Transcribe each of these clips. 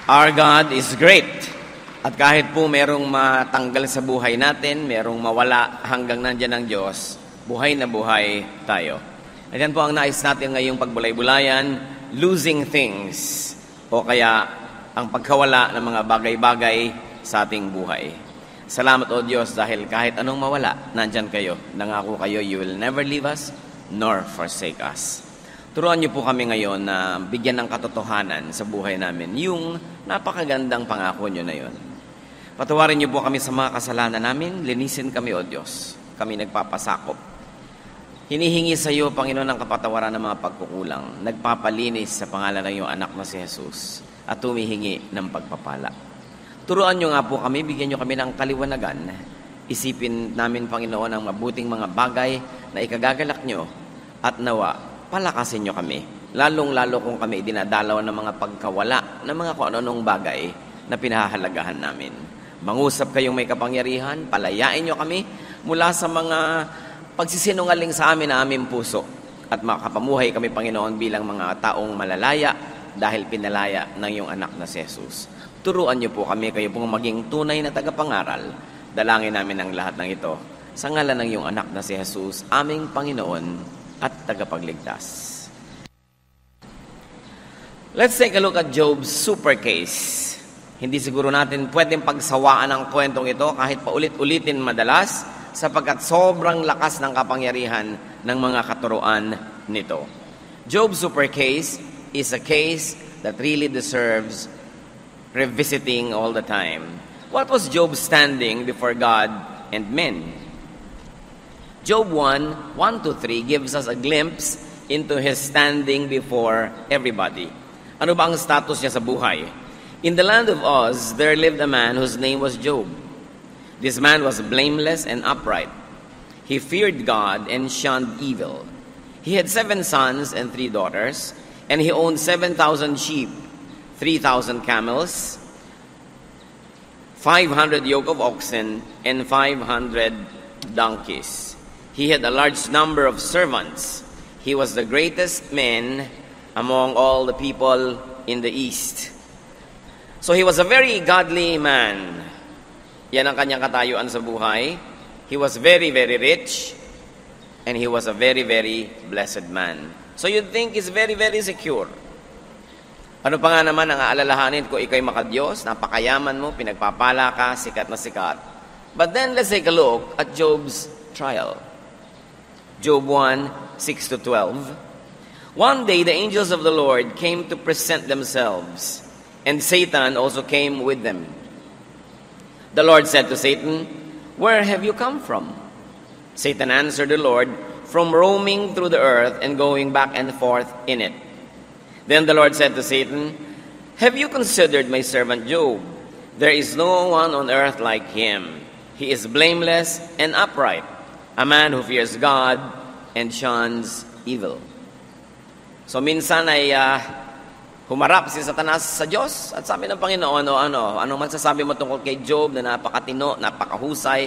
Our God is great. At kahit po merong matanggal sa buhay natin, merong mawala hanggang nandyan ang Diyos, buhay na buhay tayo. At yan po ang nais natin ngayong pagbulay-bulayan, losing things, o kaya ang pagkawala ng mga bagay-bagay sa ating buhay. Salamat o Diyos dahil kahit anong mawala, nandyan kayo. Nangako kayo, you will never leave us nor forsake us. Turuan niyo po kami ngayon na bigyan ng katotohanan sa buhay namin yung napakagandang pangako niyo na yun. Patawarin niyo po kami sa mga kasalanan namin, linisin kami o Diyos. Kami nagpapasakop. Hinihingi sa iyo, Panginoon, ang kapatawaran ng mga pagkukulang. Nagpapalinis sa pangalan ng iyong anak na si Jesus at tumihingi ng pagpapala. Turuan niyo nga po kami, bigyan niyo kami ng kaliwanagan. Isipin namin, Panginoon, ang mabuting mga bagay na ikagagalak niyo at nawa palakasin niyo kami, lalong-lalo kung kami dinadalaw ng mga pagkawala ng mga kung anong bagay na pinahahalagahan namin. Mangusap kayong may kapangyarihan, palayain niyo kami mula sa mga pagsisinungaling sa amin na aming puso at makapamuhay kami, Panginoon, bilang mga taong malalaya dahil pinalaya ng iyong anak na si Jesus. Turuan niyo po kami, kayo pong maging tunay na tagapangaral. Dalangin namin ang lahat ng ito sa ngalan ng iyong anak na si Jesus, aming Panginoon at tagapagligtas. Let's take a look at Job's super case. Hindi siguro natin pwedeng pagsawaan ang kwentong ito kahit paulit-ulitin madalas sapagkat sobrang lakas ng kapangyarihan ng mga katuruan nito. Job's super case is a case that really deserves revisiting all the time. What was Job standing before God and men? Job 1:1-3 gives us a glimpse into his standing before everybody. Ano ba ang status niya sa buhay? In the land of Uz, there lived a man whose name was Job. This man was blameless and upright. He feared God and shunned evil. He had 7 sons and 3 daughters, and he owned 7,000 sheep, 3,000 camels, 500 yoke of oxen, and 500 donkeys. He had a large number of servants. He was the greatest man among all the people in the East. So he was a very godly man. Yan ang kanyang katayuan sa buhay. He was very, very rich. And he was a very, very blessed man. So you'd think he's very, very secure. Ano pa nga naman ang aalalahanin kung ikaw'y makadiyos, napakayaman mo, pinagpapala ka, sikat na sikat. But then let's take a look at Job's trial. Job 1:6-12. One day the angels of the Lord came to present themselves, and Satan also came with them. The Lord said to Satan, "Where have you come from?" Satan answered the Lord, "From roaming through the earth and going back and forth in it." Then the Lord said to Satan, "Have you considered my servant Job? There is no one on earth like him. He is blameless and upright, a man who fears God and shuns evil." So minsan ay humarap si Satanas sa Diyos at sabi ng Panginoon, anong masasabi mo tungkol kay Job na napakatino, napakahusay,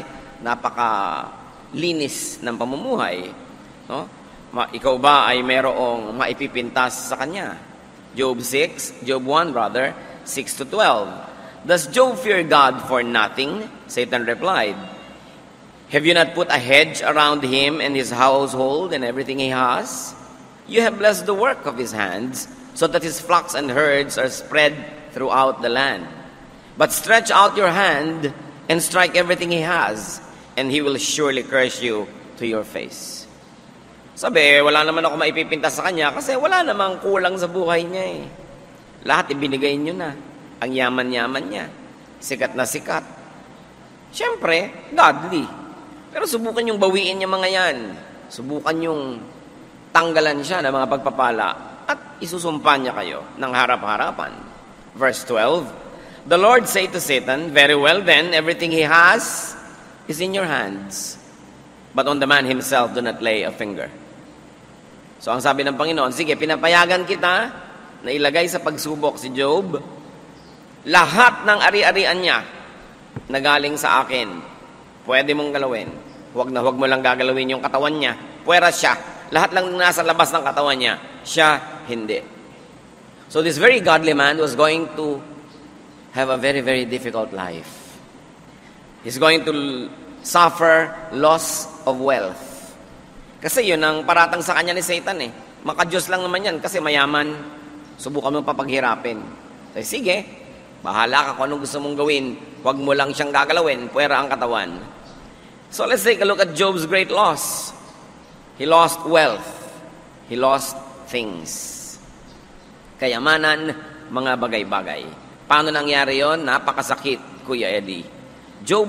napakalinis ng pamumuhay? No? Ikaw ba ay merong maipipintas sa kanya? Job 1, 6-12. Does Job fear God for nothing? Satan replied, "Have you not put a hedge around him and his household and everything he has? You have blessed the work of his hands, so that his flocks and herds are spread throughout the land. But stretch out your hand and strike everything he has, and he will surely curse you to your face." Sabi, wala naman ako maipipintas sa kanya kasi wala namang kulang sa buhay niya eh. Lahat ibinigay niyo na. Ang yaman-yaman niya. Sikat na sikat. Siyempre, godly. Pero subukan yung bawiin niya mga yan. Subukan yung tanggalan siya ng mga pagpapala at isusumpa niya kayo ng harap-harapan. Verse 12, the Lord said to Satan, "Very well then, everything he has is in your hands. But on the man himself, do not lay a finger." So ang sabi ng Panginoon, sige, pinapayagan kita na ilagay sa pagsubok si Job. Lahat ng ari-arian niya na galing sa akin, pwede mong galawin. Huwag mo lang gagalawin yung katawan niya. Puwera siya. Lahat lang nasa labas ng katawan niya. Siya, hindi. So this very godly man was going to have a very, very difficult life. He's going to suffer loss of wealth. Kasi yun ang paratang sa kanya ni Satan eh. Maka-Diyos lang naman yan kasi mayaman. Subukan mo papaghirapin. So, sige, bahala ka kung anong gusto mong gawin. Huwag mo lang siyang gagalawin, puwera ang katawan. So let's take a look at Job's great loss. He lost wealth. He lost things. Kayamanan, mga bagay-bagay. Paano nangyari yon? Napakasakit, Kuya Eddie. Job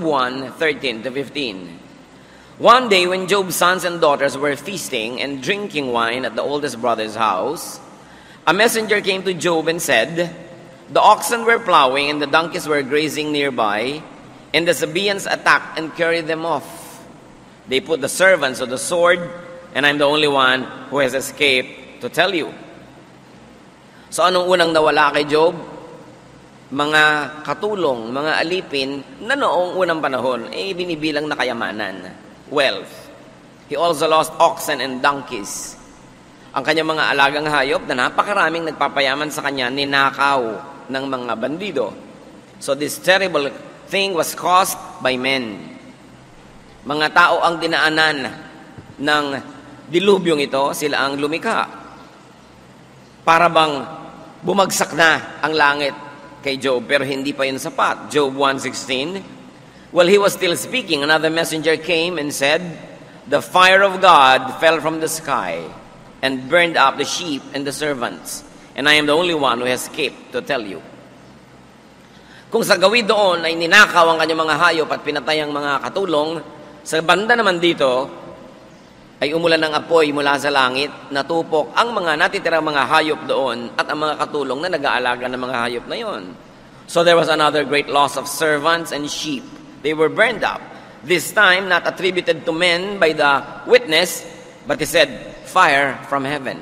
1:13-15. One day when Job's sons and daughters were feasting and drinking wine at the oldest brother's house, a messenger came to Job and said, "The oxen were plowing and the donkeys were grazing nearby, and the Sabaeans attacked and carried them off. They put the servants to the sword, and I'm the only one who has escaped to tell you." So anong unang nawala kay Job? Mga katulong, mga alipin na noong unang panahon, binibilang na kayamanan. Wealth. He also lost oxen and donkeys. Ang kanyang mga alagang hayop na napakaraming nagpapayaman sa kanya, ninakaw ng mga bandido. So this terrible thing was caused by men. Mga tao ang dinaanan ng dilubyong ito, sila ang lumikha. Para bang bumagsak na ang langit kay Job, pero hindi pa yun sapat. Job 1:16, while he was still speaking, another messenger came and said, "The fire of God fell from the sky and burned up the sheep and the servants, and I am the only one who has escaped to tell you." Kung sa gawin doon ay ninakaw ang kanyang mga hayop at pinatay ang mga katulong, sa banda naman dito ay umulan ng apoy mula sa langit, natupok ang mga natitirang mga hayop doon at ang mga katulong na nag-aalaga ng mga hayop na yon. So there was another great loss of servants and sheep. They were burned up. This time not attributed to men by the witness, but he said, "Fire from heaven."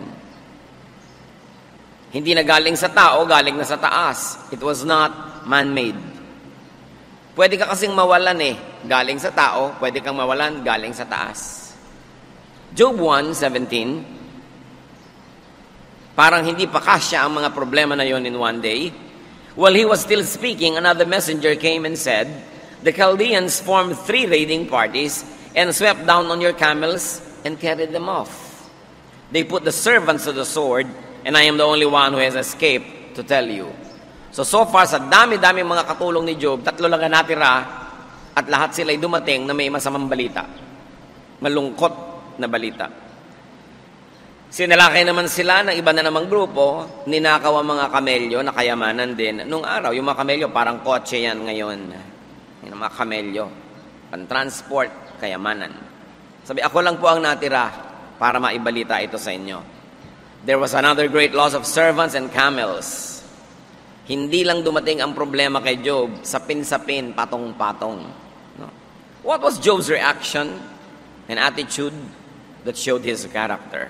Hindi na galing sa tao, galing na sa taas. It was not man-made. Pwede ka kasing mawalan galing sa tao, pwede kang mawalan galing sa taas. Job 1:17, parang hindi pa kasya ang mga problema na yon in one day. While he was still speaking, another messenger came and said, "The Chaldeans formed 3 raiding parties and swept down on your camels and carried them off. They put the servants to the sword, and I am the only one who has escaped to tell you." So far, sa dami-dami mga katulong ni Job, 3 lang ang natira at lahat sila'y dumating na may masamang balita. Malungkot na balita. Sinalakay naman sila ng iba na namang grupo, ninakaw ang mga kamelyo na kayamanan din. Nung araw, yung mga kamelyo parang kotse yan ngayon. Yung mga kamelyo, pan-transport, kayamanan. Sabi, ako lang po ang natira para maibalita ito sa inyo. There was another great loss of servants and camels. Hindi lang dumating ang problema kay Job, sapin-sapin, patong-patong. No? What was Job's reaction and attitude that showed his character?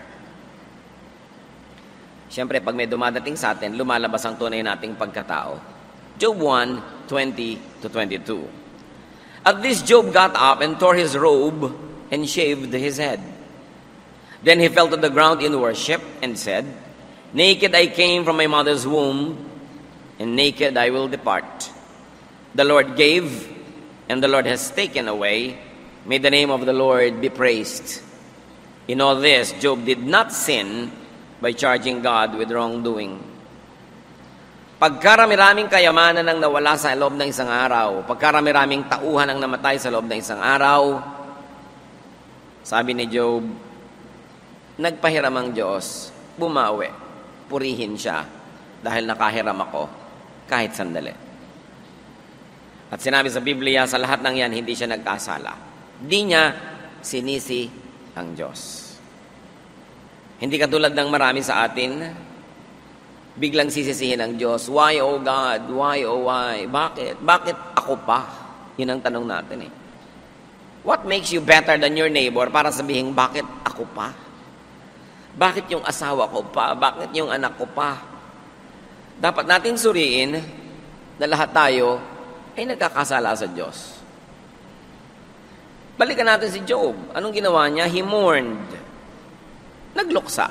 Siyempre, pag may dumadating sa atin, lumalabas ang tunay nating pagkatao. Job 1:20-22. At this Job got up and tore his robe and shaved his head. Then he fell to the ground in worship and said, "Naked I came from my mother's womb, and naked I will depart. The Lord gave, and the Lord has taken away. May the name of the Lord be praised." In all this, Job did not sin by charging God with wrongdoing. Pagkarami-raming kayamanan ang nawala sa loob ng isang araw, pagkarami-raming tauhan ang namatay sa loob ng isang araw, sabi ni Job, nagpahiram ang Diyos, bumawi, purihin siya, dahil nakahiram ako, kahit sandali. At sinabi sa Biblia, sa lahat ng yan, hindi siya nagkasala. Di niya sinisi ang Diyos. Hindi katulad ng marami sa atin, biglang sisisihin ang Diyos. Why, oh God? Why, oh why? Bakit? Bakit ako pa? Yun ang tanong natin What makes you better than your neighbor para sabihin, bakit ako pa? Bakit yung asawa ko pa? Bakit yung anak ko pa? Dapat natin suriin na lahat tayo ay nagkakasala sa Diyos. Balikan natin si Job. Anong ginawa niya? He mourned. Nagluksa.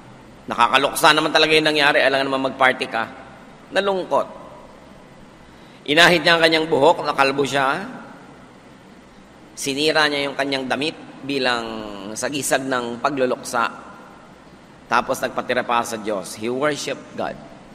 Nakakaluksa naman talaga yung nangyari. Alam naman mag-party ka. Nalungkot. Inahid niya ang kanyang buhok, nakalbo siya. Sinira niya yung kanyang damit bilang sagisag ng pagluluksa. Tapos nagpatira pa sa Diyos. He worshiped God.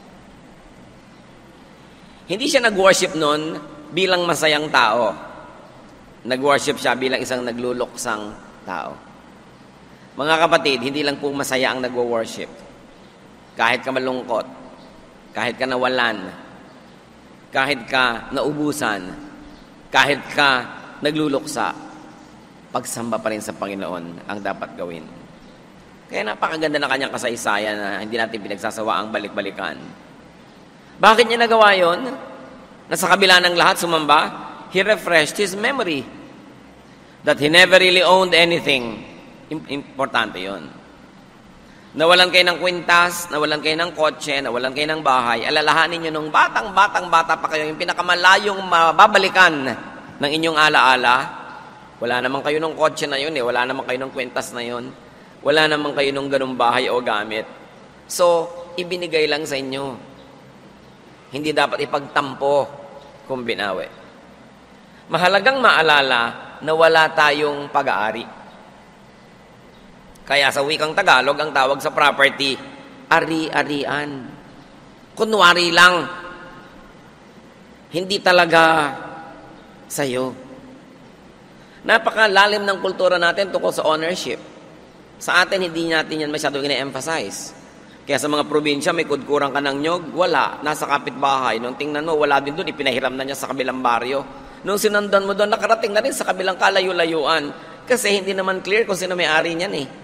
Hindi siya nag-worship nun bilang masayang tao. Nag-worship siya bilang isang nagluluksang tao. Mga kapatid, hindi lang po masaya ang nag-worship. Kahit ka malungkot, kahit ka nawalan, kahit ka naubusan, kahit ka nagluluksa, pagsamba pa rin sa Panginoon ang dapat gawin. Kaya napakaganda ng kanyang kasaysayan na hindi natin pinagsasawa ang balik-balikan. Bakit niya nagawa yon? Na sa kabila ng lahat sumamba, he refreshed his memory that he never really owned anything. Importante yon. Nawalan kayo ng kwintas, nawalan kayo ng kotse, nawalan kayo ng bahay, alalahanin nyo nung bata pa kayo, yung pinakamalayong mababalikan ng inyong alaala. Wala naman kayo ng kotse na yun wala naman kayo ng kwintas na yun, wala naman kayo ng ganung bahay o gamit. So, ibinigay lang sa inyo. Hindi dapat ipagtampo kung binawi. Mahalagang maalala na wala tayong pag-aari. Kaya sa wikang Tagalog, ang tawag sa property, ari-arian. Kunwari lang. Hindi talaga sa'yo. Napakalalim ng kultura natin tungkol sa ownership. Sa atin, hindi natin yan masyadong ina-emphasize. Kaya sa mga probinsya, may kudkurang ka ng nyog, wala. Nasa kapitbahay. Nung tingnan mo, wala din doon, ipinahiram na niya sa kabilang baryo. Nung sinundan mo doon, nakarating na rin sa kabilang kalayo-layuan. Kasi hindi naman clear kung sino may-ari niyan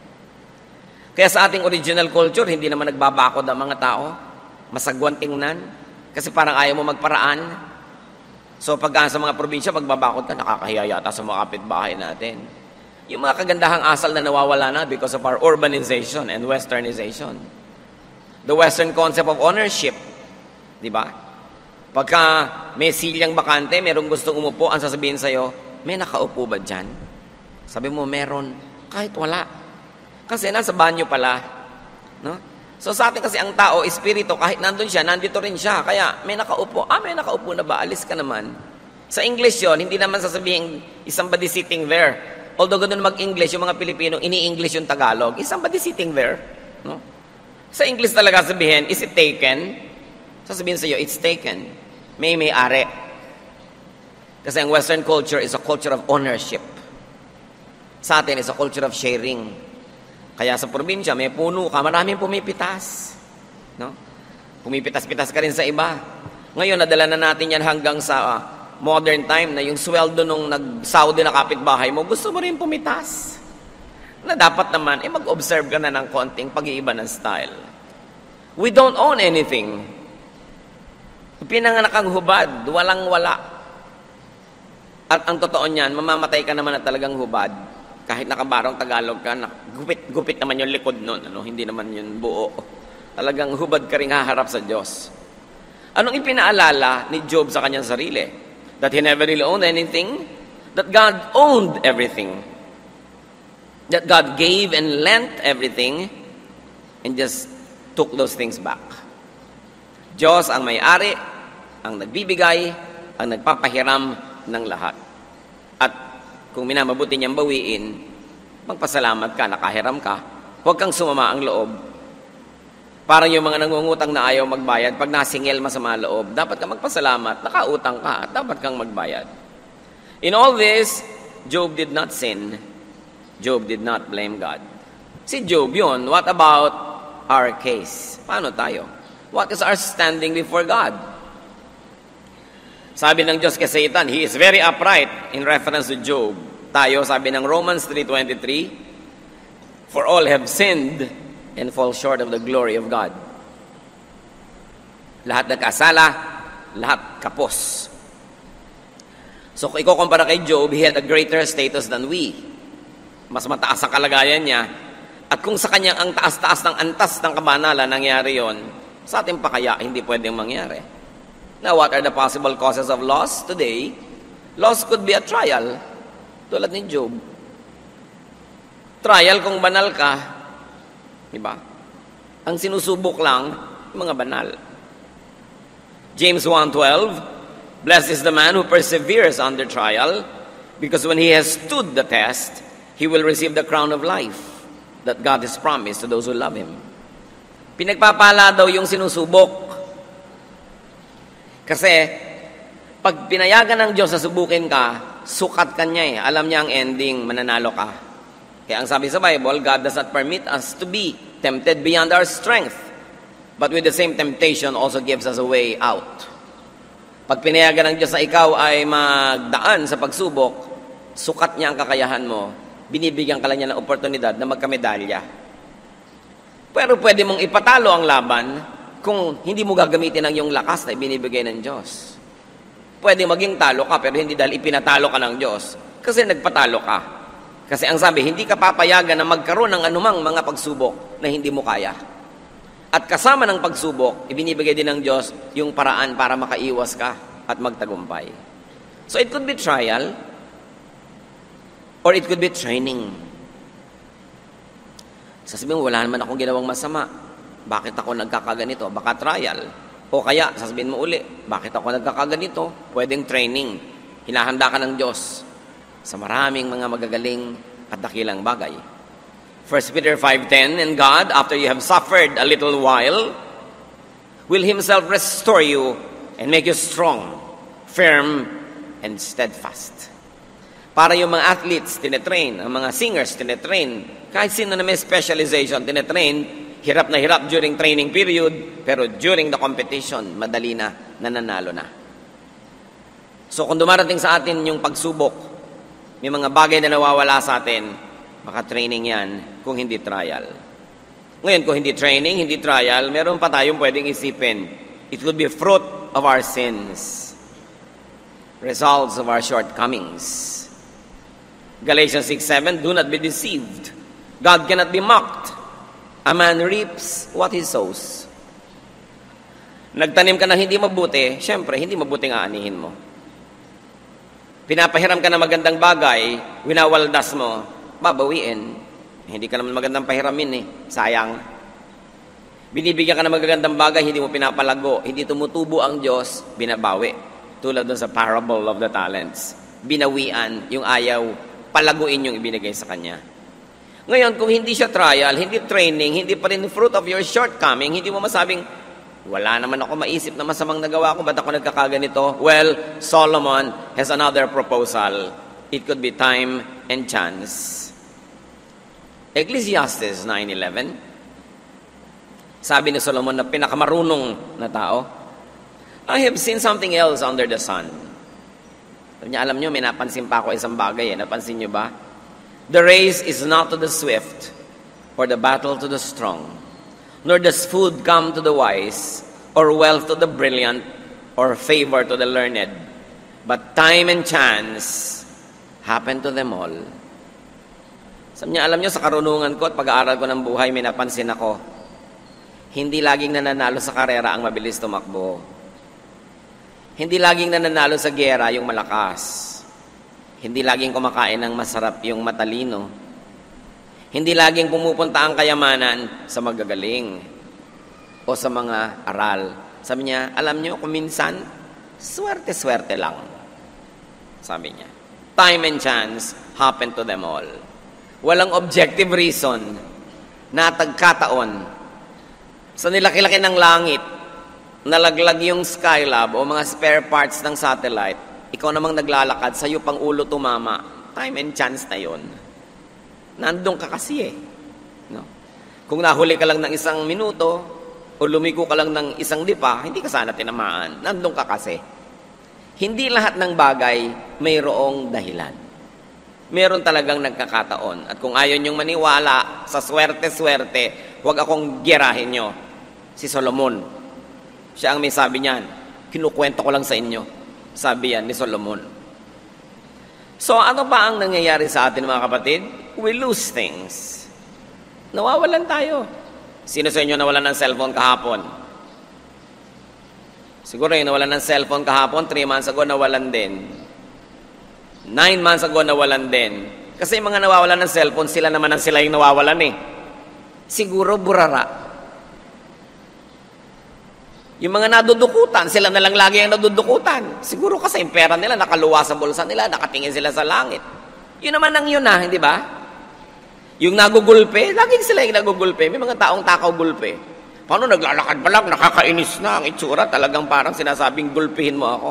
Kaya sa ating original culture, hindi naman nagbabakod ang mga tao. Masagwan tingnan. Kasi parang ayaw mo magparaan. So pagka sa mga probinsya, magbabakod ka, nakakahiya yata sa mga kapitbahay natin. Yung mga kagandahang asal na nawawala na because of our urbanization and westernization. The western concept of ownership. Di ba? Pagka may silyang bakante, merong gustong umupo, ang sasabihin sa'yo, may nakaupo ba dyan? Sabi mo, meron. Kahit wala. Kasi nasa banyo pala. No? So sa atin kasi ang tao, espiritu, kahit nandun siya, nandito rin siya. Kaya may nakaupo. May nakaupo na ba? Alis ka naman. Sa English yon, hindi naman sasabihin, is somebody sitting there. Although ganun mag-English, yung mga Pilipino, ini-English yung Tagalog. Is somebody sitting there? No? Sa English talaga sabihin, is it taken? Sasabihin sa'yo, it's taken. May-ari. Kasi ang Western culture is a culture of ownership. Sa atin is a culture of sharing. Kaya sa probinsya, may puno ka, maraming pumipitas. No? Pumipitas-pitas ka rin sa iba. Ngayon, nadala na natin yan hanggang sa modern time na yung sweldo nung nag-Saudi na kapitbahay mo, gusto mo rin pumitas. Na dapat naman, mag-observe ka na ng konting pag-iiba ng style. We don't own anything. Pinanganak ang hubad, walang-wala. At ang totoo niyan, mamamatay ka naman na talagang hubad. Kahit nakabarong Tagalog ka, gupit naman yung likod nun. Hindi naman yun buo. Talagang hubad ka rin haharap sa Diyos. Anong ipinaalala ni Job sa kanyang sarili? That he never really owned anything. That God owned everything. That God gave and lent everything and just took those things back. Diyos ang may-ari, ang nagbibigay, ang nagpapahiram ng lahat. At kung minamabuti niyang bawiin, magpasalamat ka, nakahiram ka. Huwag kang sumama ang loob. Parang yung mga nangungutang na ayaw magbayad, pag nasingil masama loob, dapat ka magpasalamat, nakautang ka, at dapat kang magbayad. In all this, Job did not sin. Job did not blame God. Si Job yun. What about our case? Paano tayo? What is our standing before God? Sabi ng Diyos kay Satan, he is very upright in reference to Job. Tayo, sabi ng Romans 3:23, for all have sinned and fall short of the glory of God. Lahat nagkasala, lahat kapos. So kung ikukumpara kay Job, he had a greater status than we. Mas mataas ang kalagayan niya. At kung sa kanya ang taas-taas ng antas ng kabanalan nangyari yon, sa atin pa kaya hindi pwedeng mangyari. Now, what are the possible causes of loss today? Loss could be a trial, tulad ni Job. Trial kung banal ka, diba? Ang sinusubok lang, mga banal. James 1:12, Blessed is the man who perseveres under trial, because when he has stood the test, he will receive the crown of life that God has promised to those who love Him. Pinagpapala daw yung sinusubok. Kasi, pag pinayagan ng Diyos na subukin ka, sukat ka niya eh. Alam niya ang ending, mananalo ka. Kaya ang sabi sa Bible, God does not permit us to be tempted beyond our strength, but with the same temptation also gives us a way out. Pag pinayagan ng Diyos na ikaw ay magdaan sa pagsubok, sukat niya ang kakayahan mo, binibigyan ka lang niya ng oportunidad na magkamedalya. Pero pwede mong ipatalo ang laban kung hindi mo gagamitin ang iyong lakas na ibinibigay ng Diyos. Pwede maging talo ka, pero hindi dahil ipinatalo ka ng Diyos. Kasi nagpatalo ka. Kasi ang sabi, hindi ka papayagan na magkaroon ng anumang mga pagsubok na hindi mo kaya. At kasama ng pagsubok, ibinibigay din ng Diyos yung paraan para makaiwas ka at magtagumpay. So it could be trial, or it could be training. Sasabihin mo, wala naman akong ginawang masama. Bakit ako nagkakaganito? Baka trial. O kaya, sasabihin mo uli, bakit ako nagkakaganito? Pwedeng training. Hinahanda ka ng Diyos sa maraming mga magagaling at dakilang bagay. 1 Peter 5:10, and God, after you have suffered a little while, will Himself restore you and make you strong, firm, and steadfast. Para yung mga athletes, tinetrain. Ang mga singers, tinetrain. Kahit sino na may specialization, tinetrain. Hirap na hirap during training period, pero during the competition, madali na, nananalo na. So kung dumarating sa atin yung pagsubok, may mga bagay na nawawala sa atin, baka training yan kung hindi trial. Ngayon, kung hindi training, hindi trial, meron pa tayong pwedeng isipin. It could be fruit of our sins, results of our shortcomings. Galatians 6:7, do not be deceived. God cannot be mocked. A man reaps what he sows. Nagtanim ka ng hindi mabuti, syempre, hindi mabuting aanihin mo. Pinapahiram ka ng magandang bagay, winawaldas mo, babawiin. Hindi ka naman magandang pahiramin eh. Sayang. Binibigyan ka ng magagandang bagay, hindi mo pinapalago. Hindi tumutubo ang Diyos, binabawi. Tulad doon sa parable of the talents. Binawian yung ayaw, palaguin yung ibinigay sa Kanya. Ngayon, kung hindi siya trial, hindi training, hindi pa rin fruit of your shortcoming, hindi mo masabing, wala naman ako maisip na masamang nagawa ko, ba't ako nagkakaganito? Well, Solomon has another proposal. It could be time and chance. Ecclesiastes 9:11, sabi ni Solomon na pinakamarunong na tao, I have seen something else under the sun. Sabi niya, alam niyo, may napansin pa ako isang bagay. Napansin niyo ba? The race is not to the swift, or the battle to the strong, nor does food come to the wise, or wealth to the brilliant, or favor to the learned. But time and chance happen to them all. Sabi niya, alam niyo, sa karunungan ko at pag-aaral ko ng buhay, may napansin ako. Hindi laging nananalo sa karera ang mabilis tumakbo. Hindi laging nananalo sa giyera yung malakas. Hindi laging kumakain ng masarap yung matalino. Hindi laging pumupunta ang kayamanan sa magagaling o sa mga aral. Sabi niya, alam niyo, kung minsan, swerte-swerte lang. Sabi niya, time and chance happen to them all. Walang objective reason na tagkataon. Sa nilaki-laki ng langit, nalaglag yung Skylab o mga spare parts ng satellite, ikaw namang naglalakad, sa'yo pang ulo tumama. Time and chance na yon. Nandun ka kasi eh. No? Kung nahuli ka lang ng 1 minuto o lumiko ka lang ng 1 lipa, hindi ka sana tinamaan. Nandun ka kasi. Hindi lahat ng bagay mayroong dahilan. Meron talagang nagkakataon. At kung ayaw niyong maniwala sa swerte-swerte, huwag akong girahin nyo. Si Solomon, siya ang may sabi niyan. Kinukwento ko lang sa inyo. Sabi yan ni Solomon. So, ano ba ang nangyayari sa atin, mga kapatid? We lose things. Nawawalan tayo. Sino sa inyo nawalan ng cellphone kahapon? Siguro yung nawalan ng cellphone kahapon, 3 months ago nawalan din. 9 months ago nawalan din. Kasi yung mga nawawalan ng cellphone, sila naman ang sila yung nawawalan eh. Siguro burara. Yung mga nadudukutan, sila na lang lagi ang nadudukutan. Siguro kasi yung pera nila nakaluwa sa bulsa nila, nakatingin sila sa langit. Yun naman ang yun hindi ba? Yung nagugulpe, laging sila yung nagugulpe. May mga taong takaw gulpe. Paano naglalakad pa lang, nakakainis na ang itsura, talagang parang sinasabing gulpihin mo ako.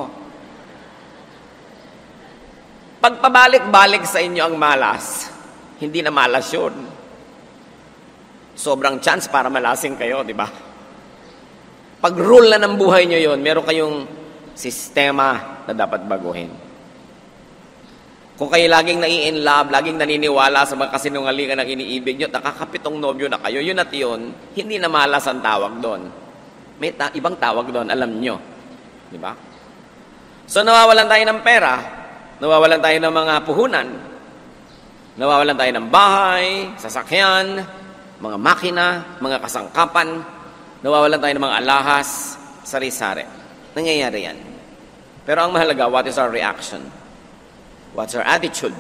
Pagpabalik-balik sa inyo ang malas, hindi na malas yun. Sobrang chance para malasing kayo, di ba? Pag-rule na ng buhay nyo yun, meron kayong sistema na dapat baguhin. Kung kayo laging nai-in-love, laging naniniwala sa mga kasinungalingan ng iniibig nyo, nakakapitong nobyo na kayo, yun at yun, hindi na malas ang tawag doon. May ibang tawag doon, alam nyo. Di ba? So nawawalan tayo ng pera, nawawalan tayo ng mga puhunan, nawawalan tayo ng bahay, sasakyan, mga makina, mga kasangkapan, nawawalan tayo ng mga alahas, sari-sari. Nangyayari yan. Pero ang mahalaga, what is our reaction? What's our attitude?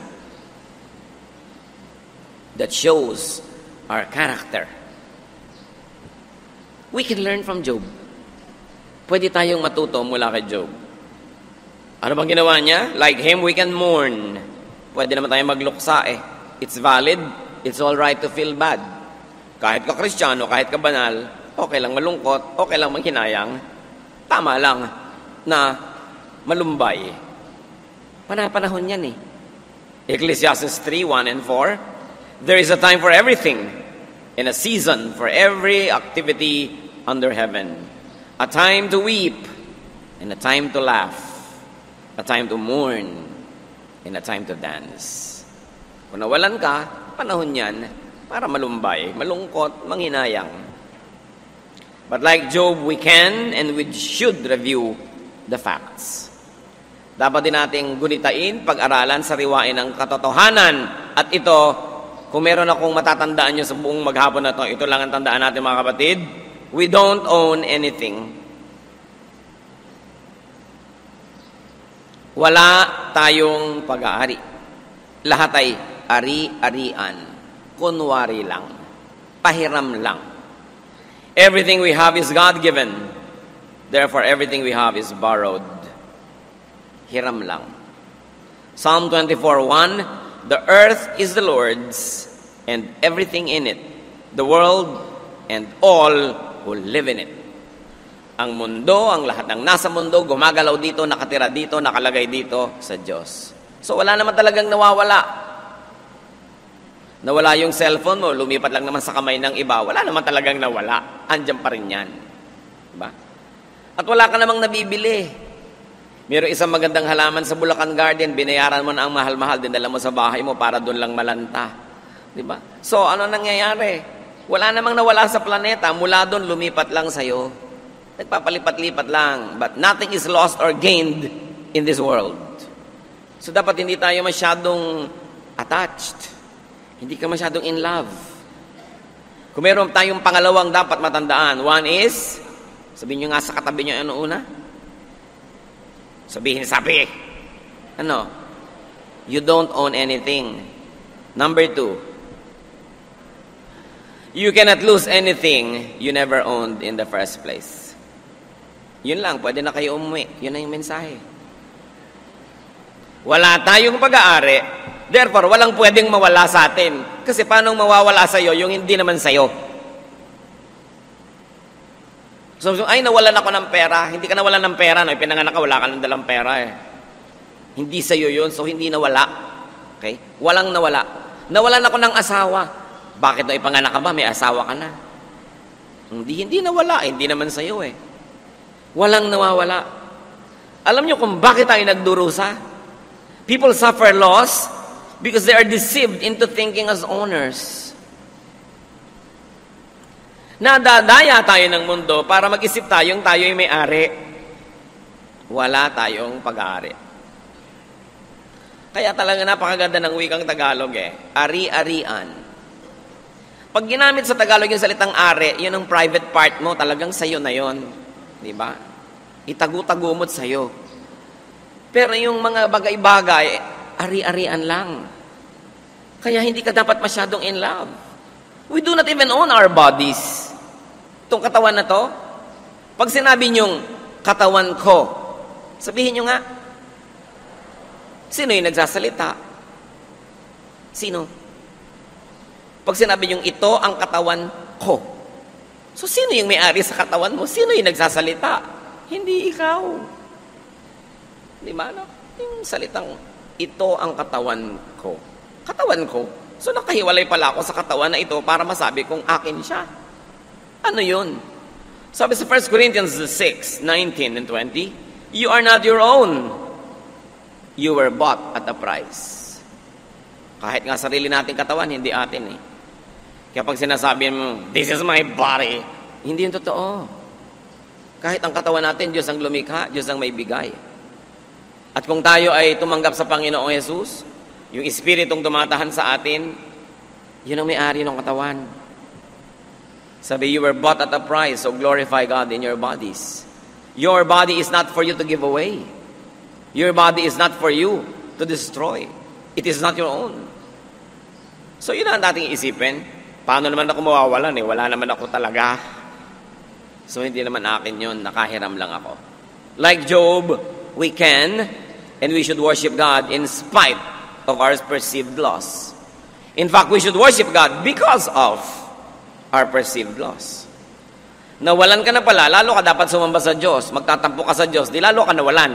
That shows our character. We can learn from Job. Pwede tayong matuto mula kay Job. Ano bang ginawa niya? Like him, we can mourn. Pwede naman tayong magluksa It's valid. It's all right to feel bad. Kahit ka Kristiyano, kahit ka banal, okay lang malungkot, okay lang manghinayang. Tama lang na malumbay. Panapanahon yan Ecclesiastes 3:1 and 4. There is a time for everything, and a season for every activity under heaven. A time to weep, and a time to laugh. A time to mourn, and a time to dance. Kung nawalan ka, panahon yan para malumbay, malungkot, manghinayang. But like Job, we can and we should review the facts. Dapat din nating gunitain, pag-aralan, sariwain ang katotohanan. At ito, kung meron akong matatandaan nyo sa buong maghapon na ito lang ang tandaan natin mga kapatid, we don't own anything. Wala tayong pag-aari. Lahat ay ari-arian. Kunwari lang. Pahiram lang. Everything we have is God-given. Therefore, everything we have is borrowed. Hiram lang. Psalm 24:1, the earth is the Lord's and everything in it, the world and all who live in it. Ang mundo, ang lahat ng nasa mundo, gumagalaw dito, nakatira dito, nakalagay dito sa Diyos. So wala naman talagang nawawala. Nawala yung cellphone mo, lumipat lang naman sa kamay ng iba, wala naman talagang nawala. Andiyan pa rin yan. Diba? At wala ka namang nabibili. Mayroong isang magandang halaman sa Bulacan Garden, binayaran mo na ang mahal-mahal, dinala mo sa bahay mo para doon lang malanta. Diba? So, ano nangyayari? Wala namang nawala sa planeta, mula doon lumipat lang sa'yo. Nagpapalipat-lipat lang. But nothing is lost or gained in this world. So, dapat hindi tayo masyadong attached. Hindi ka masyadong in love. Kung meron tayong pangalawang dapat matandaan, one is, sabihin nyo nga sa katabi nyo, ano una? Sabi. Ano? You don't own anything. Number 2, you cannot lose anything you never owned in the first place. Yun lang, pwede na kayo umuwi. Yun na yung mensahe. Wala tayong pag-aari, therefore, walang pwedeng mawala sa atin. Kasi paano mawawala sa'yo yung hindi naman sa'yo? So, ay, nawalan ako ng pera. Hindi ka nawalan ng pera. No? Pinanganak ka, wala ka ng dalang pera Hindi sa'yo yun, so hindi nawala. Okay? Walang nawala. Nawalan ako ng asawa. Bakit no, ipanganak ka ba? May asawa ka na. Hindi nawala. Hindi naman sa'yo Walang nawawala. Alam nyo kung bakit tayo nagdurusa? People suffer loss because they are deceived into thinking as owners. Nadadaya tayo ng mundo para mag-isip tayong tayo'y may-ari. Wala tayong pag-aari. Kaya talaga napakaganda ng wikang Tagalog Ari-arian. Pag ginamit sa Tagalog yung salitang ari, yun ang private part mo, talagang sa'yo na yun. Di ba? Itagu-tagumot sa'yo. Pero yung mga bagay-bagay, ari-arian lang. Kaya hindi ka dapat masyadong in love. We do not even own our bodies. Itong katawan na to, Pag sinabi niyong katawan ko, sabihin niyo nga, sino yung nagsasalita? Sino? Pag sinabi niyong ito ang katawan ko, so sino yung may-ari sa katawan mo? Sino yung nagsasalita? Hindi ikaw. Di ba? No? Yung salitang, ito ang katawan ko. Katawan ko? So nakahiwalay pala ako sa katawan na ito para masabi kong akin siya. Ano yun? Sabi sa 1 Corinthians 6, 19 and 20, you are not your own. You were bought at a price. Kahit nga sarili nating katawan, hindi atin eh. Kaya pag sinasabi mo, this is my body, hindi yun totoo. Kahit ang katawan natin, Diyos ang lumikha, Diyos ang may bigay. At kung tayo ay tumanggap sa Panginoong Jesus, yung Espiritong tumatahan sa atin, yun ang may-ari ng katawan. Sabi, you were bought at a price, so glorify God in your bodies. Your body is not for you to give away. Your body is not for you to destroy. It is not your own. So yun ang dating isipin. Paano naman ako mawawalan eh? Wala naman ako talaga. So hindi naman akin yun. Nakahiram lang ako. Like Job, we can and we should worship God in spite of our perceived loss. In fact, we should worship God because of our perceived loss. Nawalan ka na pala, lalo ka dapat sumamba sa Diyos. Magtatampo ka sa Diyos, di lalo ka nawalan.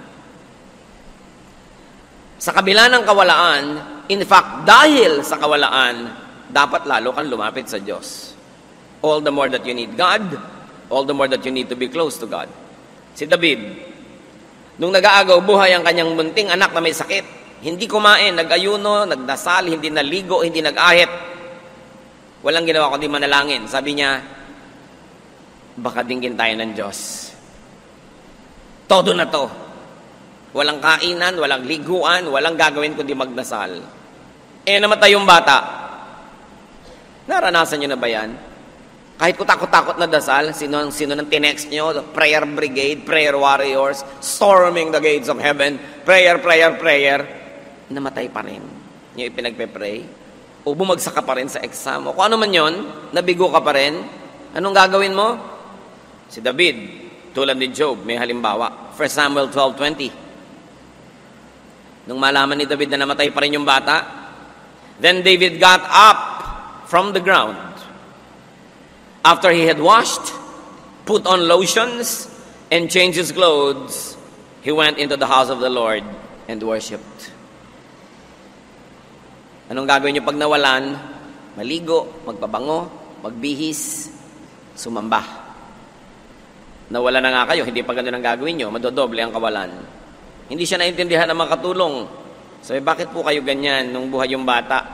Sa kabila ng kawalaan, in fact, dahil sa kawalaan, dapat lalo kang lumapit sa Diyos. All the more that you need God, all the more that you need to be close to God. Si David, nung nag-aagaw buhay ang kanyang munting anak na may sakit, hindi kumain, nag-ayuno, nagdasal, hindi naligo, hindi nag-ahit. Walang ginawa kundi manalangin. Sabi niya, baka dinggin tayo ng Diyos. Todo na to. Walang kainan, walang liguan, walang gagawin kundi magdasal. Namatay yung bata. Naranasan niyo na ba yan? Kahit kutakot-takot na dasal, sino nang tinext nyo? The prayer brigade, prayer warriors, storming the gates of heaven, prayer, prayer, prayer. Namatay pa rin. Yung ipinagpe-pray. O bumagsak ka pa rin sa exam. O kung ano man yun, nabigo ka pa rin. Anong gagawin mo? Si David, tulad ni Job, may halimbawa. 1 Samuel 12:20. Nung malaman ni David na namatay pa rin yung bata, then David got up from the ground. After he had washed, put on lotions, and changed his clothes, he went into the house of the Lord and worshipped. Anong gagawin niyo pag nawalan? Maligo, magpabango, magbihis, sumamba. Nawala na nga kayo, hindi pa ganun ang gagawin niyo, madodoble ang kawalan. Hindi siya naintindihan ng mga katulong. Sabi, bakit po kayo ganyan nung buhay yung bata?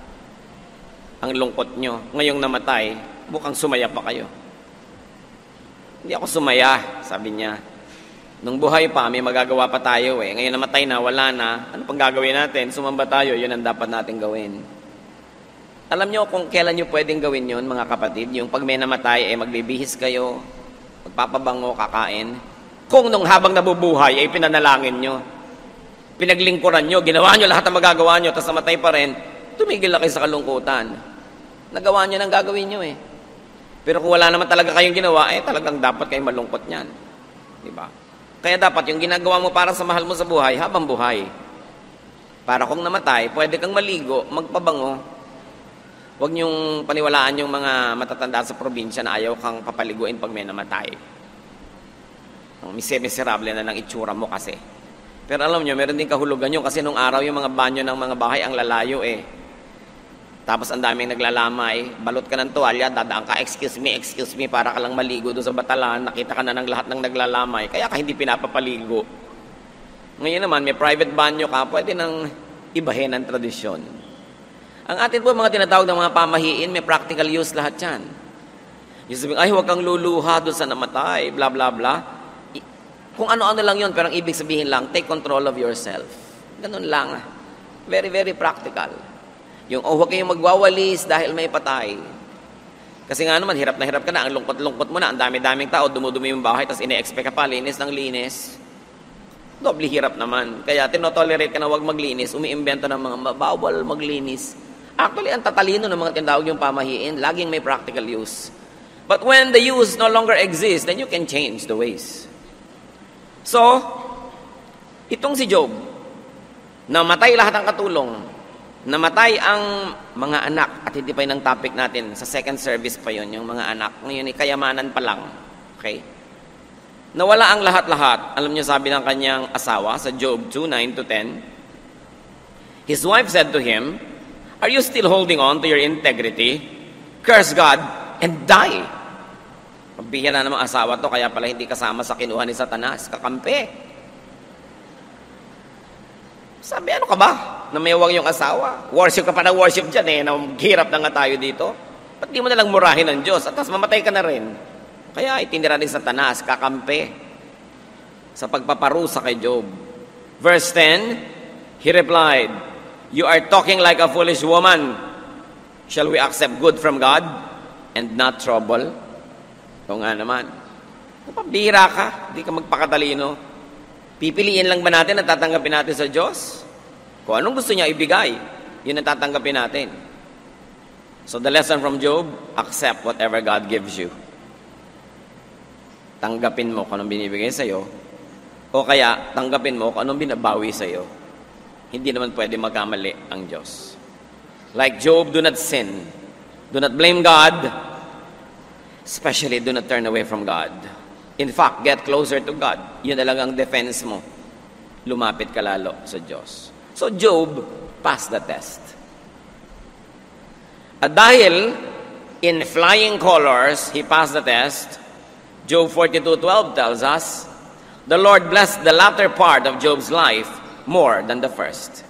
Ang lungkot nyo. Ngayong namatay, bukang sumaya pa kayo. Hindi ako sumaya, sabi niya. Nung buhay pa, may magagawa pa tayo eh. Ngayon namatay na, wala na. Ano pang gagawin natin? Sumamba tayo, yun ang dapat natin gawin. Alam nyo kung kailan nyo pwedeng gawin yun, mga kapatid? Yung pag may namatay, magbibihis kayo, magpapabango, kakain. Kung nung habang nabubuhay, pinanalangin nyo, pinaglingkuran nyo, ginawa nyo lahat ng magagawa nyo, tapos namatay pa rin, tumigil na kayo sa kalungkutan. Nagawa nyo nang gagawin nyo eh. Pero kung wala naman talaga kayong ginawa, talagang dapat kayong malungkot niyan. Diba? Kaya dapat yung ginagawa mo para sa mahal mo sa buhay, habang buhay. Para kung namatay, pwede kang maligo, magpabango. Huwag niyong paniwalaan yung mga matatanda sa probinsya na ayaw kang papaliguin pag may namatay. Ang miserable na ng itsura mo kasi. Pero alam nyo, meron din kahulugan yun kasi nung araw yung mga banyo ng mga bahay ang lalayo eh. Tapos ang daming naglalamay, balot ka ng tuwalya, dadaan ka, excuse me, para ka lang maligo doon sa batalan, nakita ka na ng lahat ng naglalamay, kaya ka hindi pinapapaligo. Ngayon naman, may private banyo ka, pwede nang ibahin ang tradisyon. Ang atin po, mga tinatawag ng mga pamahiin, may practical use lahat yan. Yung sabihin, ay, huwag kang luluha doon sa namatay, bla bla bla. Kung ano-ano lang yun, pero ang ibig sabihin lang, take control of yourself. Ganun lang. Very, very practical. Yung, huwag kayong magwawalis dahil may patay. Kasi nga naman, hirap na hirap ka na, ang lungkot-lungkot mo na, ang dami-daming tao, dumudumi yung bahay, tapos ine-expect ka pa, linis ng linis. Doble hirap naman. Kaya tinotolerate ka na huwag maglinis, umiimbento ng mga bawal maglinis. Actually, ang tatalino ng mga tinatawag yung pamahiin, laging may practical use. But when the use no longer exists, then you can change the ways. So, itong si Job, namatay lahat ng katulong, namatay ang mga anak, at hindi pa yun ang topic natin, sa second service pa yun, yung mga anak. Ngayon, kayamanan pa lang. Okay? Nawala ang lahat-lahat. Alam niyo, sabi ng kanyang asawa sa Job 2:9-10, his wife said to him, "Are you still holding on to your integrity? Curse God and die." Pagbihira na namang asawa to, kaya pala hindi kasama sa kinuha ni Satanas. Kakampi. Sabi, ano ka ba? Namayawang yung asawa. Worship ka pa ng worship dyan eh. Naghirap na nga tayo dito. Ba't di mo nalang murahin ng Diyos? At tapos mamatay ka na rin. Kaya itinira ni Satanas, kakampi. Sa pagpaparusa kay Job. Verse 10, he replied, "You are talking like a foolish woman. Shall we accept good from God and not trouble?" O nga naman. Pabira ka, hindi ka magpakatalino. Pipiliin lang ba natin at tatanggapin natin sa Diyos? Kung anong gusto niya ibigay, yun ang tatanggapin natin. So the lesson from Job, accept whatever God gives you. Tanggapin mo kung anong binibigay sa'yo, o kaya tanggapin mo kung anong binabawi sa'yo. Hindi naman pwede magkamali ang Diyos. Like Job, do not sin. Do not blame God. Especially, do not turn away from God. In fact, get closer to God. Yun talagang defense mo. Lumapit ka lalo sa Diyos. So, Job passed the test. At dahil, in flying colors, he passed the test, Job 42:12 tells us, the Lord blessed the latter part of Job's life more than the first.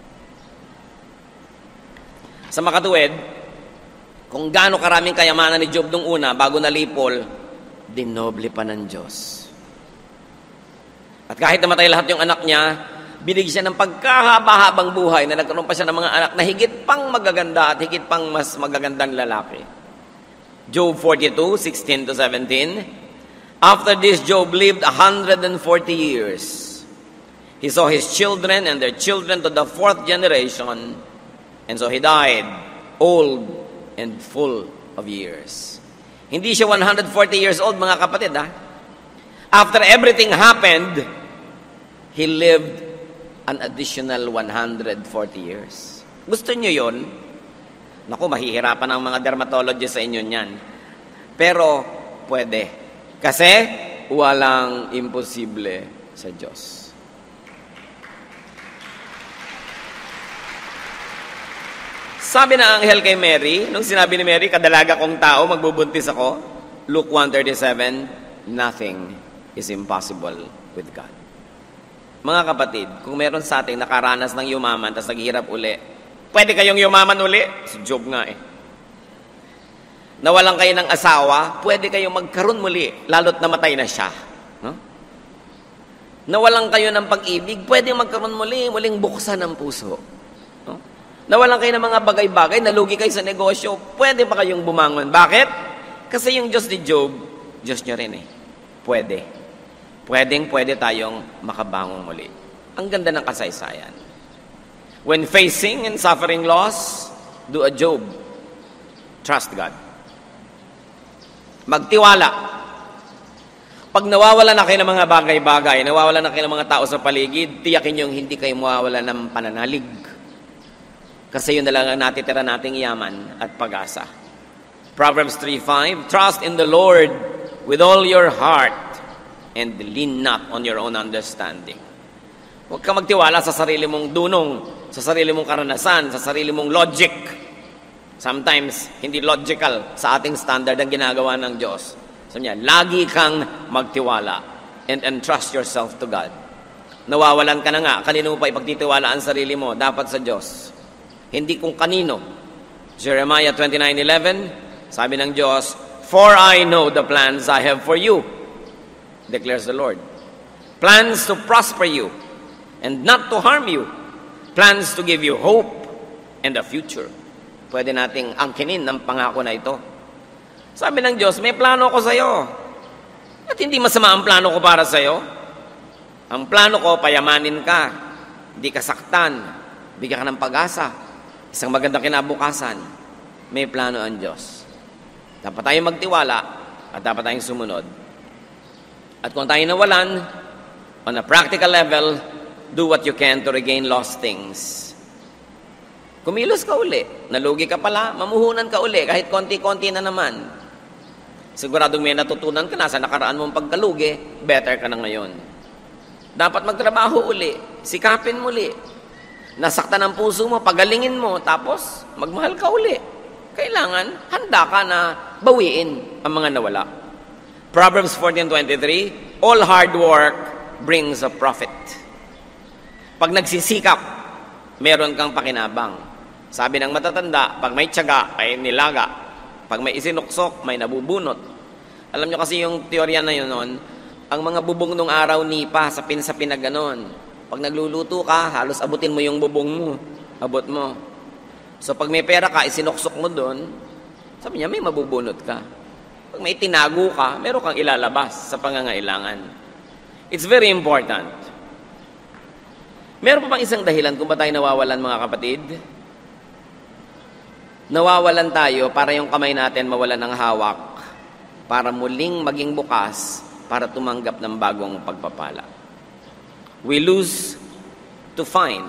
Sa makatuwid, kung gaano karaming kayamanan ni Job nung una, bago nalipol, dinoble pa ng Diyos. At kahit namatay lahat yung anak niya, binigyan siya ng pagkahaba-habang buhay na nagkaroon pa siya ng mga anak na higit pang magaganda at higit pang mas magagandang lalaki. Job 42:16-17, after this, Job lived 140 years. He saw his children and their children to the 4th generation, and so he died, old and full of years. Hindi siya 140 years old, mga kapatid, ha? After everything happened, he lived an additional 140 years. Gusto niyo yon? Naku, mahihirapan ang mga dermatologist sa inyo niyan. Pero, pwede. Kasi, walang imposible sa Diyos. Sabi na anghel kay Mary, nung sinabi ni Mary, kadalaga kong tao, magbubuntis ako, Luke 1:37, nothing is impossible with God. Mga kapatid, kung meron sa ating nakaranas ng yumaman, tapos naghihirap uli, pwede kayong yumaman uli? Si Job nga eh. Nawalan kayo ng asawa, pwede kayong magkaroon muli, lalo't namatay na siya. No? Nawalan kayo ng pag-ibig, pwede magkaroon muli, muling buksan ang puso. Nawalan kayo ng mga bagay-bagay, nalugi kayo sa negosyo, pwede pa kayong bumangon. Bakit? Kasi yung Diyos ni Job, Diyos niya rin eh. Pwede. Pwede tayong makabangon muli. Ang ganda ng kasaysayan. When facing and suffering loss, do a Job. Trust God. Magtiwala. Pag nawawala na kayo ng mga bagay-bagay, nawawala na kayo ng mga tao sa paligid, tiyakin yung hindi kayo mawawala ng pananalig. Kasi yun na lang ang natitira nating yaman at pag-asa. Proverbs 3:5, trust in the Lord with all your heart and lean not on your own understanding. Huwag ka magtiwala sa sarili mong dunong, sa sarili mong karanasan, sa sarili mong logic. Sometimes, hindi logical sa ating standard ang ginagawa ng Diyos. Sabi niya, lagi kang magtiwala and entrust yourself to God. Nawawalan ka na nga, kanino mo pa ipagtitiwala ang sarili mo? Dapat sa Diyos. Hindi kung kanino. Jeremiah 29:11, sabi ng Diyos, for I know the plans I have for you, declares the Lord. Plans to prosper you and not to harm you. Plans to give you hope and a future. Pwede nating angkinin ng pangako na ito. Sabi ng Diyos, may plano ko sa iyo. At hindi masama ang plano ko para sa iyo. Ang plano ko, payamanin ka, hindi ka saktan, bigyan ka ng pag-asa, isang magandang kinabukasan. May plano ang Diyos. Dapat tayong magtiwala at dapat tayong sumunod. At kung tayo nawalan, on a practical level, do what you can to regain lost things. Kumilos ka uli. Nalugi ka pala, mamuhunan ka uli, kahit konti-konti na naman. Siguradong may natutunan ka na sa nakaraan mong pagkalugi, better ka na ngayon. Dapat magtrabaho uli, sikapin muli. Nasaktan ang puso mo, pagalingin mo, tapos magmahal ka uli. Kailangan, handa ka na bawiin ang mga nawala. Proverbs 14:23, all hard work brings a profit. Pag nagsisikap, meron kang pakinabang. Sabi ng matatanda, pag may tiyaga, ay nilaga. Pag may isinuksok, may nabubunot. Alam nyo kasi yung teorya na yun noon, ang mga bubong nung araw nipa, sapin-sapin na ganon. Pag nagluluto ka, halos abutin mo yung bubong mo. Abot mo. So pag may pera ka, isinuksok mo doon, sabi niya, may mabubunot ka. Pag may tinago ka, meron kang ilalabas sa pangangailangan. It's very important. Meron pa bang isang dahilan kung ba tayo nawawalan, mga kapatid? Nawawalan tayo para yung kamay natin mawalan ng hawak, para muling maging bukas, para tumanggap ng bagong pagpapala. We lose to find.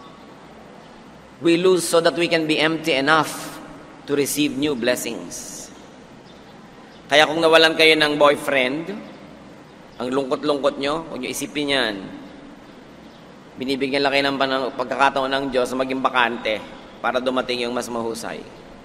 We lose so that we can be empty enough to receive new blessings. Kaya kung nawalan kayo ng boyfriend, ang lungkot-lungkot nyo, huwag nyo isipin yan. Binibigyan lang kayo ng pagkakataon ng Diyos na maging bakante para dumating yung mas mahusay.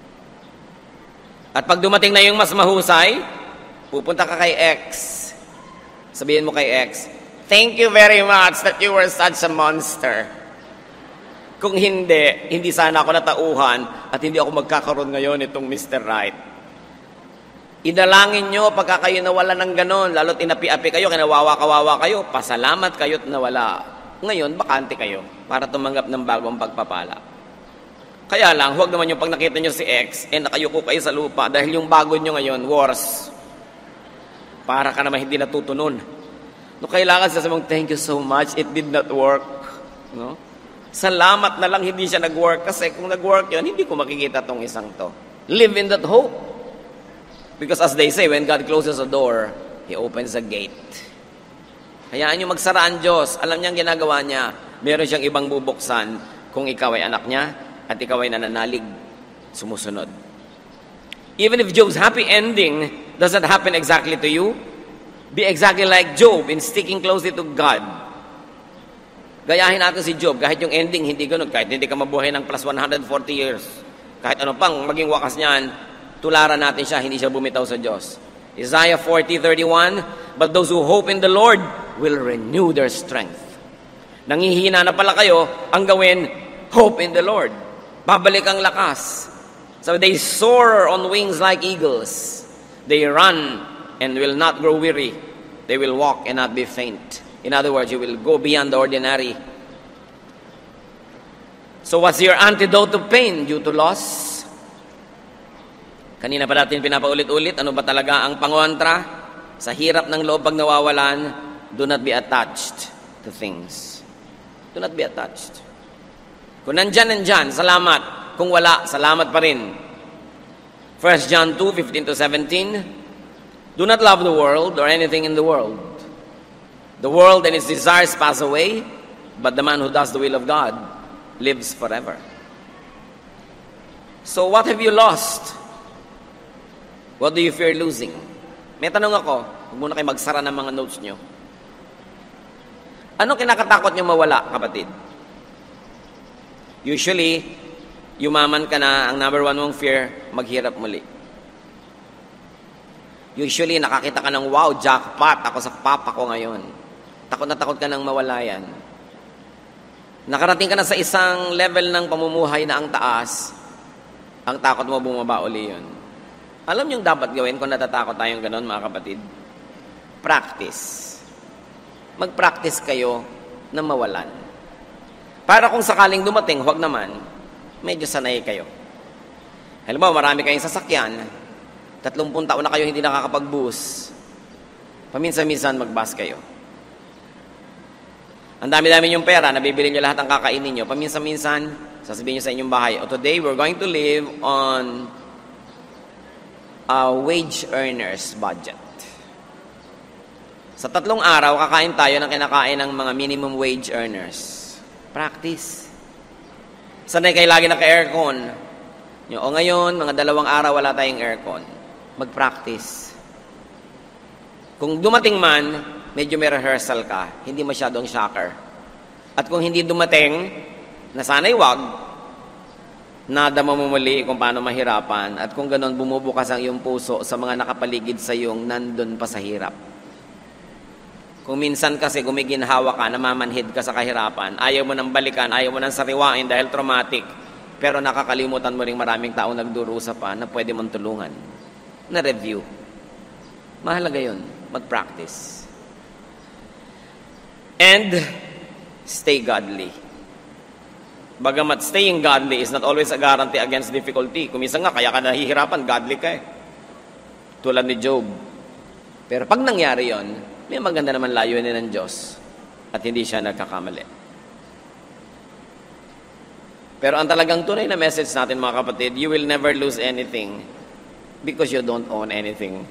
At pag dumating na yung mas mahusay, pupunta ka kay X. Sabihin mo kay X, thank you very much that you were such a monster. Kung hindi sana ako natauhan at hindi ako magkakaroon ngayon itong Mr. Right. Idalangin nyo pagka kayo nawala ng ganon, lalo't inapi-api kayo, kinawawa-kawawa kayo, pasalamat kayo't nawala. Ngayon, bakante kayo para tumanggap ng bagong pagpapala. Kaya lang, huwag naman yung pag nakita nyo si X, nakayuko kayo sa lupa dahil yung bago nyo ngayon, worse. Para ka naman hindi natutunon. No, kailangan sasabihin mong, thank you so much, it did not work. No? Salamat na lang hindi siya nag-work kasi kung nag-work yun, hindi ko makikita tong isang to. Live in that hope. Because as they say, when God closes a door, He opens a gate. Hayaan nyo magsara ang Diyos. Alam niya ang ginagawa niya. Meron siyang ibang bubuksan kung ikaw ay anak niya at ikaw ay nananalig, sumusunod. Even if Job's happy ending doesn't happen exactly to you, be exactly like Job in sticking closely to God. Gayahin natin si Job, kahit yung ending hindi ganun, kahit hindi ka mabuhay ng plus 140 years, kahit ano pang maging wakas niyan, tularan natin siya, hindi siya bumitaw sa Diyos. Isaiah 40:31, but those who hope in the Lord will renew their strength. Nangihina na pala kayo, ang gawin, hope in the Lord. Babalik ang lakas. So they soar on wings like eagles. They run and will not grow weary. They will walk and not be faint. In other words, you will go beyond the ordinary. So what's your antidote to pain due to loss? Kanina pa natin pinapaulit-ulit, ano ba talaga ang pangontra? Sa hirap ng loob pag nawawalan, do not be attached to things. Do not be attached. Kung nandyan, salamat. Kung wala, salamat pa rin. 1 John 2:15-17, do not love the world or anything in the world. The world and its desires pass away, but the man who does the will of God lives forever. So what have you lost? What do you fear losing? May tanong ako, huwag muna kayo magsara ng mga notes nyo. Ano kinakatakot nyo mawala, kapatid? Usually, yumaman ka na, ang number one mong fear, maghirap muli. Usually, nakakita ka ng, wow, jackpot, ako sa papa ko ngayon. Takot na takot ka nang mawala yan. Nakarating ka na sa isang level ng pamumuhay na ang taas, ang takot mo bumaba uli yun. Alam niyo yung dapat gawin kung natatakot tayong ganon, mga kapatid? Practice. Mag-practice kayo na mawalan. Para kung sakaling dumating, huwag naman, medyo sanay kayo. Halimbawa, marami kayong sasakyan, 30 taon na kayo hindi nakakapag-bus. Paminsan-minsan mag-bus kayo. Ang dami-dami yung pera, nabibili nyo lahat ang kakainin nyo. Paminsan-minsan, sasabihin nyo sa inyong bahay, today we're going to live on wage earners budget. Sa 3 araw, kakain tayo ng kinakain ng mga minimum wage earners. Practice. Sanay kayo lagi naka-aircon. O ngayon, mga 2 araw wala tayong aircon. Mag-practice. Kung dumating man, medyo may rehearsal ka, hindi masyadong shocker. At kung hindi dumating, na sana'y wag, nada mamumuli kung paano mahirapan, at kung ganon, bumubukas ang iyong puso sa mga nakapaligid sa iyong nandun pa sa hirap. Kung minsan kasi gumiginhawa ka, namamanhid ka sa kahirapan, ayaw mo nang balikan, ayaw mo nang sariwain dahil traumatic, pero nakakalimutan mo ring maraming tao nagdurusa pa na pwede mong tulungan. Na-review. Mahalaga yun. Mag-practice. And stay godly. Bagamat staying godly is not always a guarantee against difficulty. Kung minsan nga, kaya ka nahihirapan, godly ka eh. Tulad ni Job. Pero pag nangyari yon, may maganda naman layunin ng Diyos at hindi siya nagkakamali. Pero ang talagang tunay na message natin, mga kapatid, you will never lose anything because you don't own anything.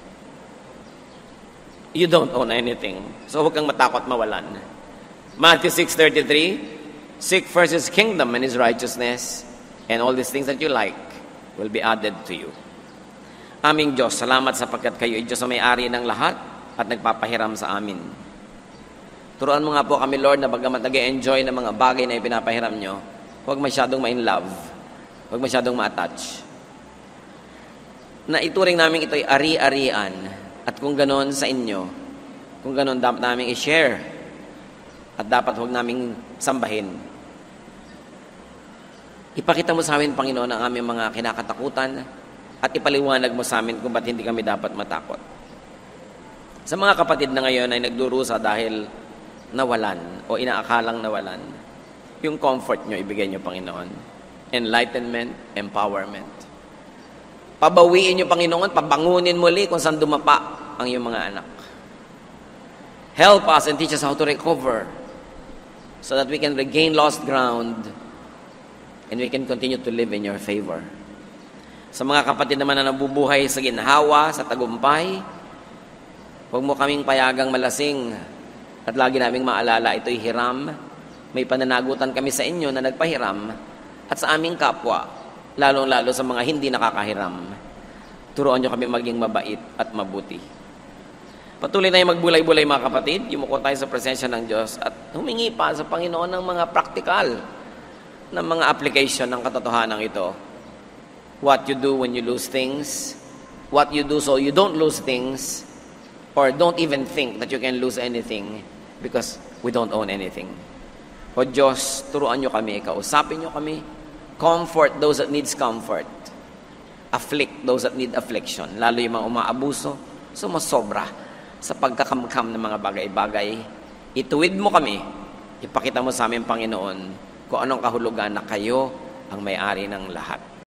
You don't own anything. So huwag kang matakot mawalan. Matthew 6:33, seek first His kingdom and His righteousness, and all these things that you like will be added to you. Aming Diyos, salamat sapagkat kayo ay Diyos na may-ari ng lahat at nagpapahiram sa amin. Turuan mo nga po kami, Lord, na bagamat nag-enjoy ng mga bagay na ipinapahiram nyo, huwag masyadong ma-in-love, huwag masyadong ma-attach. Na ituring namin ito'y ari-arian, at kung ganon sa inyo, kung ganon dapat namin i-share, at dapat huwag namin sambahin. Ipakita mo sa amin, Panginoon, ang aming mga kinakatakutan, at ipaliwanag mo sa amin kung ba't hindi kami dapat matakot. Sa mga kapatid na ngayon ay nagdurusa dahil nawalan o inaakalang nawalan, yung comfort nyo, ibigay nyo, Panginoon. Enlightenment, empowerment. Pabawiin nyo, Panginoon, pabangunin muli kung saan dumapa ang iyong mga anak. Help us and teach us how to recover so that we can regain lost ground and we can continue to live in your favor. Sa mga kapatid naman na nabubuhay sa ginhawa, sa tagumpay, huwag mo kaming payagang malasing at lagi naming maalala, ito'y hiram. May pananagutan kami sa inyo na nagpahiram at sa aming kapwa, lalong-lalo sa mga hindi nakakahiram. Turuan nyo kami maging mabait at mabuti. Patuloy na yung magbulay-bulay, mga kapatid. Yumuko tayo sa presensya ng Diyos at humingi pa sa Panginoon ng mga praktikal na mga application ng katotohanan ito. What you do when you lose things, what you do so you don't lose things, or don't even think that you can lose anything because we don't own anything. O Diyos, turuan nyo kami, kausapin nyo kami, comfort those that needs comfort, afflict those that need affliction, lalo yung mga umaabuso, sumasobra sa pagkakamkam ng mga bagay-bagay. Ituwid mo kami, ipakita mo sa amin, Panginoon, kung anong kahulugan na kayo ang may-ari ng lahat.